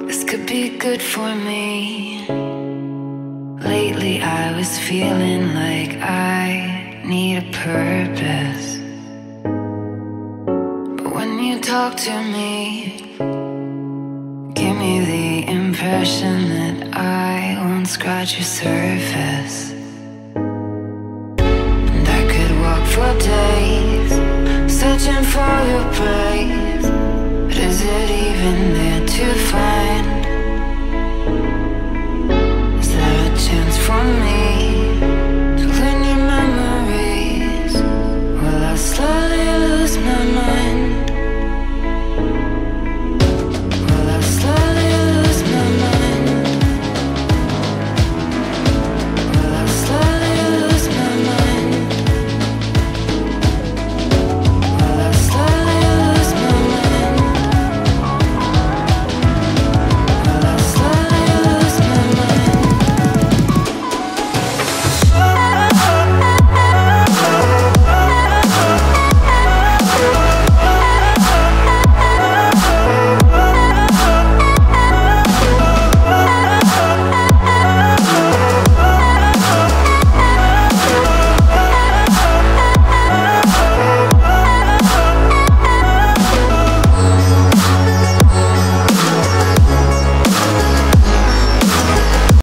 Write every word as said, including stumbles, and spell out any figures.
This could be good for me. Lately I was feeling like I need a purpose, but when you talk to me, give me the impression that I won't scratch your surface. And I could walk for days searching for your praise, but is it even there?